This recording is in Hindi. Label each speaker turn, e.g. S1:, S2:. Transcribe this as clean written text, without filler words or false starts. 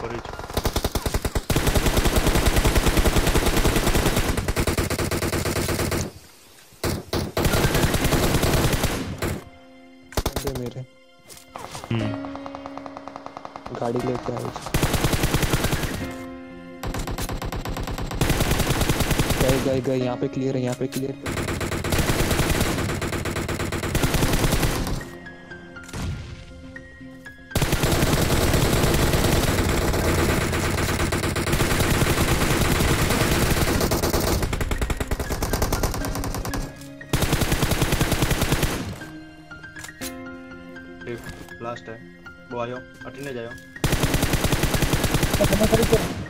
S1: कॉलेज
S2: दे मेरे गाड़ी लेके आए गए यहाँ पे क्लियर है, यहाँ पे क्लियर है।
S1: लास्ट है वो आयो अटेंड जाओ।